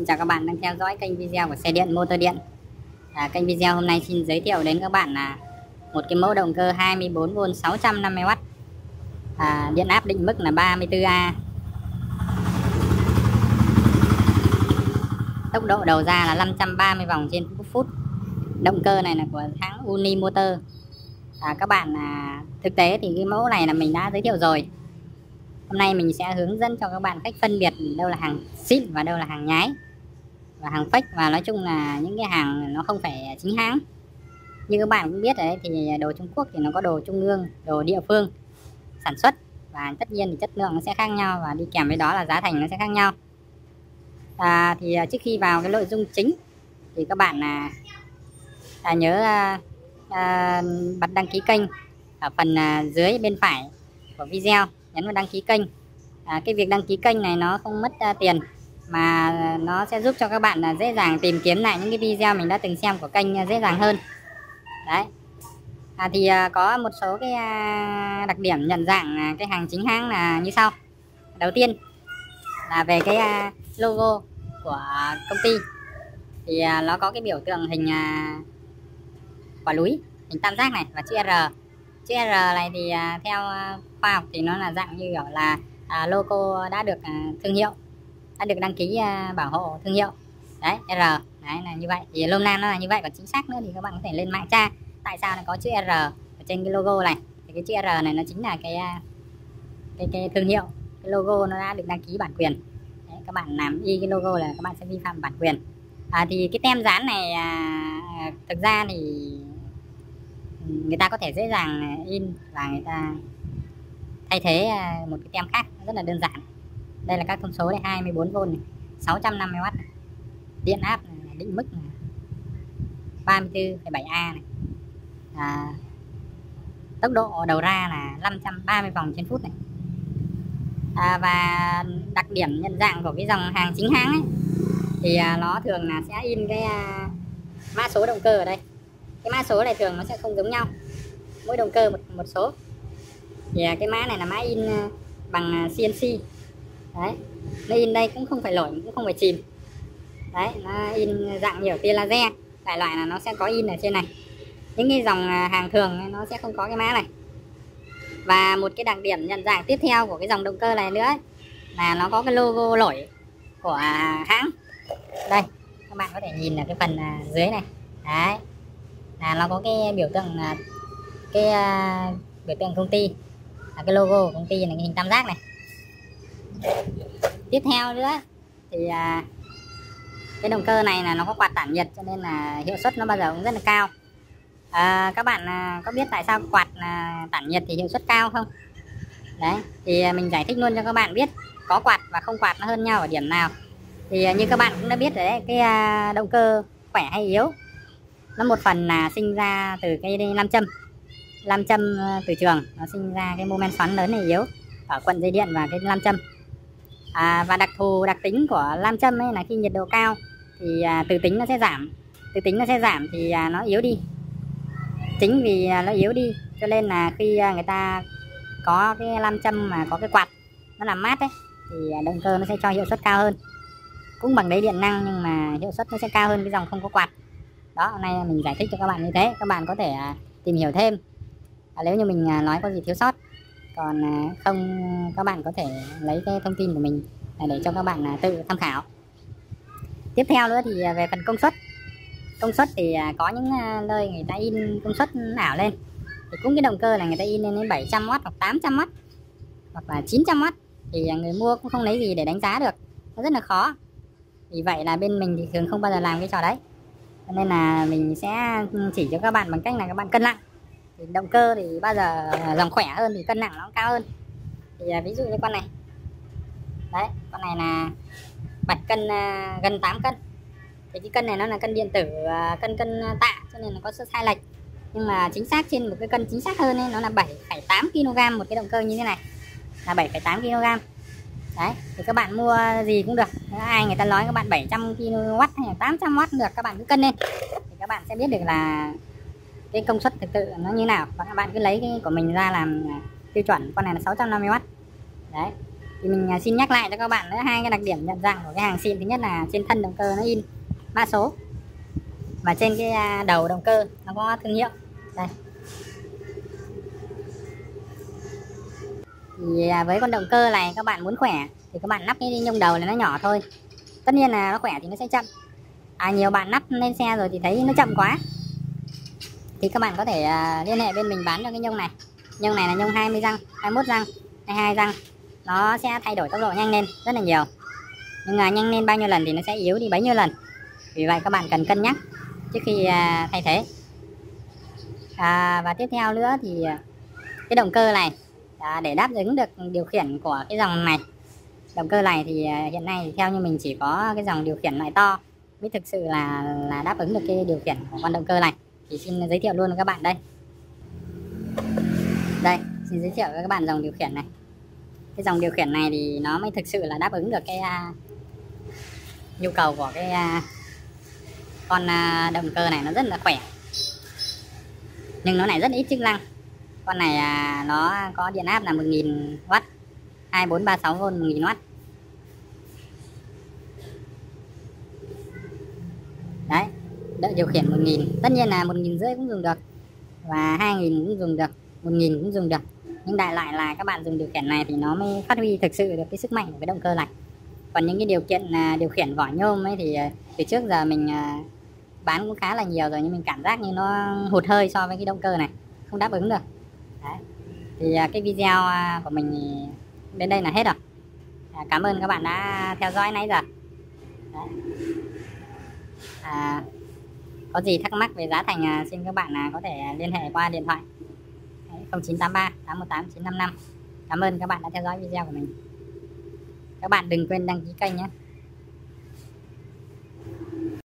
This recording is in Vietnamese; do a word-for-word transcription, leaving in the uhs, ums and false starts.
Xin chào các bạn đang theo dõi kênh video của xe điện motor điện. À, kênh video hôm nay xin giới thiệu đến các bạn là một cái mẫu động cơ hai mươi bốn vôn sáu trăm năm mươi oát, à, điện áp định mức là ba mươi tư A, tốc độ đầu ra là năm trăm ba mươi vòng trên phút. Động cơ này là của hãng Unimotor. À, các bạn à, thực tế thì cái mẫu này là mình đã giới thiệu rồi. Hôm nay mình sẽ hướng dẫn cho các bạn cách phân biệt đâu là hàng xịn và đâu là hàng nhái và hàng fake, và nói chung là những cái hàng nó không phải chính hãng. Như các bạn cũng biết đấy, thì đồ Trung Quốc thì nó có đồ trung ương, đồ địa phương sản xuất, và tất nhiên thì chất lượng nó sẽ khác nhau, và đi kèm với đó là giá thành nó sẽ khác nhau. À, thì trước khi vào cái nội dung chính thì các bạn là à, nhớ à, à, bật đăng ký kênh ở phần à, dưới bên phải của video, nhấn vào đăng ký kênh. À, cái việc đăng ký kênh này nó không mất à, tiền, mà nó sẽ giúp cho các bạn là dễ dàng tìm kiếm lại những cái video mình đã từng xem của kênh dễ dàng hơn. Đấy. À, thì à, có một số cái à, đặc điểm nhận dạng à, cái hàng chính hãng là như sau. Đầu tiên là về cái à, logo của công ty, thì à, nó có cái biểu tượng hình à, quả núi, hình tam giác này, và chữ R. Chữ R này thì à, theo à, khoa học thì nó là dạng như kiểu là à, logo đã được à, thương hiệu, đã được đăng ký à, bảo hộ thương hiệu. Đấy, R. Đấy là như vậy. Thì nôm na nó là như vậy, còn chính xác nữa thì các bạn có thể lên mạng tra tại sao nó có chữ R ở trên cái logo này. Thì cái chữ R này nó chính là cái cái cái thương hiệu, cái logo nó đã được đăng ký bản quyền. Đấy, các bạn làm y cái logo là các bạn sẽ vi phạm bản quyền. À, thì cái tem dán này à, thực ra thì người ta có thể dễ dàng in và người ta thay thế một cái tem khác rất là đơn giản. Đây là các thông số này: hai mươi bốn vôn này, sáu trăm năm mươi oát này, điện áp này, định mức này, ba mươi tư phẩy bảy A này, à, tốc độ đầu ra là năm trăm ba mươi vòng trên phút này. À, và đặc điểm nhận dạng của cái dòng hàng chính hãng ấy, thì à, nó thường là sẽ in cái à, mã số động cơ ở đây. Cái mã số này thường nó sẽ không giống nhau, mỗi động cơ một, một số. Thì à, cái mã này là mã in à, bằng xê en xê. Đấy, nó in đây cũng không phải lỗi, cũng không phải chìm. Đấy, nó in dạng nhiều tia laser. Đại loại là nó sẽ có in ở trên này. Những cái dòng hàng thường nó sẽ không có cái mã này. Và một cái đặc điểm nhận dạng tiếp theo của cái dòng động cơ này nữa ấy, là nó có cái logo nổi của hãng. Đây, các bạn có thể nhìn là cái phần dưới này. Đấy, là nó có cái biểu tượng, cái uh, biểu tượng công ty, là cái logo của công ty là cái hình tam giác này. Tiếp theo nữa thì uh, cái động cơ này là nó có quạt tản nhiệt, cho nên là hiệu suất nó bao giờ cũng rất là cao. À, các bạn à, có biết tại sao quạt à, tản nhiệt thì hiệu suất cao không? Đấy, thì mình giải thích luôn cho các bạn biết có quạt và không quạt nó hơn nhau ở điểm nào. Thì à, như các bạn cũng đã biết rồi đấy, cái à, động cơ khỏe hay yếu nó một phần là sinh ra từ cái nam châm. Nam châm từ trường nó sinh ra cái mô men xoắn lớn hay yếu ở cuộn dây điện và cái nam châm. À, và đặc thù đặc tính của nam châm ấy là khi nhiệt độ cao thì à, từ tính nó sẽ giảm, từ tính nó sẽ giảm thì à, nó yếu đi. Chính vì nó yếu đi cho nên là khi người ta có cái nam châm mà có cái quạt nó làm mát ấy, thì động cơ nó sẽ cho hiệu suất cao hơn. Cũng bằng đáy điện năng nhưng mà hiệu suất nó sẽ cao hơn cái dòng không có quạt. Đó, hôm nay mình giải thích cho các bạn như thế. Các bạn có thể tìm hiểu thêm nếu như mình nói có gì thiếu sót. Còn không, các bạn có thể lấy cái thông tin của mình để cho các bạn tự tham khảo. Tiếp theo nữa thì về phần công suất. Công suất thì có những nơi người ta in công suất ảo lên, thì cũng cái động cơ là người ta in lên đến bảy trăm oát hoặc tám trăm oát hoặc là chín trăm oát, thì người mua cũng không lấy gì để đánh giá được, nó rất là khó. Vì vậy là bên mình thì thường không bao giờ làm cái trò đấy, cho nên là mình sẽ chỉ cho các bạn bằng cách là các bạn cân nặng. Thì động cơ thì bao giờ dòng khỏe hơn thì cân nặng nó cao hơn. Thì ví dụ như con này, đấy, con này là bạch cân gần tám cân. Thì cái cân này nó là cân điện tử, cân cân tạ, cho nên nó có sự sai lệch. Nhưng mà chính xác trên một cái cân chính xác hơn ấy, nó là bảy phẩy tám ki lô gam một cái động cơ như thế này, là bảy phẩy tám ki lô gam. Đấy, thì các bạn mua gì cũng được. Nếu ai người ta nói các bạn bảy trăm ki lô oát hay là tám trăm oát được, các bạn cứ cân lên thì các bạn sẽ biết được là cái công suất thực sự nó như nào. Và các bạn cứ lấy cái của mình ra làm tiêu chuẩn. Con này là sáu trăm năm mươi oát. Đấy. Thì mình à, xin nhắc lại cho các bạn nữa hai cái đặc điểm nhận dạng của cái hàng xịn. Thứ nhất là trên thân động cơ nó in mã số, và trên cái à, đầu động cơ nó có thương hiệu đây. Thì à, với con động cơ này các bạn muốn khỏe thì các bạn nắp cái nhông đầu này nó nhỏ thôi. Tất nhiên là nó khỏe thì nó sẽ chậm. À, nhiều bạn nắp lên xe rồi thì thấy nó chậm quá thì các bạn có thể uh, liên hệ bên mình bán cho cái nhông này. Nhông này là nhông hai mươi răng, hai mươi mốt răng, hai mươi hai răng. Nó sẽ thay đổi tốc độ nhanh lên rất là nhiều. Nhưng mà nhanh lên bao nhiêu lần thì nó sẽ yếu đi bấy nhiêu lần. Vì vậy các bạn cần cân nhắc trước khi uh, thay thế. À, và tiếp theo nữa thì cái động cơ này à, để đáp ứng được điều khiển của cái dòng này. Động cơ này thì uh, hiện nay thì theo như mình chỉ có cái dòng điều khiển loại to mới thực sự là là đáp ứng được cái điều khiển của con động cơ này. Thì xin giới thiệu luôn với các bạn đây. Đây, xin giới thiệu với các bạn dòng điều khiển này. Cái dòng điều khiển này thì nó mới thực sự là đáp ứng được cái uh, nhu cầu của cái uh, con uh, động cơ này. Nó rất là khỏe, nhưng nó lại rất ít chức năng. Con này uh, nó có điện áp là một nghìn oát, hai bốn ba sáu vôn một nghìn oát. Đấy, đợi điều khiển một nghìn. Tất nhiên là một nghìn rưỡi cũng dùng được, và hai nghìn cũng dùng được, một nghìn cũng dùng được. Nhưng đại loại là các bạn dùng điều khiển này thì nó mới phát huy thực sự được cái sức mạnh của cái động cơ này. Còn những cái điều kiện uh, điều khiển vỏ nhôm ấy thì uh, từ trước giờ mình uh, bán cũng khá là nhiều rồi, nhưng mình cảm giác như nó hụt hơi so với cái động cơ này, không đáp ứng được. Đấy. Thì uh, cái video uh, của mình đến đây là hết rồi. uh, Cảm ơn các bạn đã theo dõi nãy giờ. Đấy. À, có gì thắc mắc về giá thành à, xin các bạn à, có thể liên hệ qua điện thoại không chín tám ba tám một tám chín năm năm. Cảm ơn các bạn đã theo dõi video của mình. Các bạn đừng quên đăng ký kênh nhé.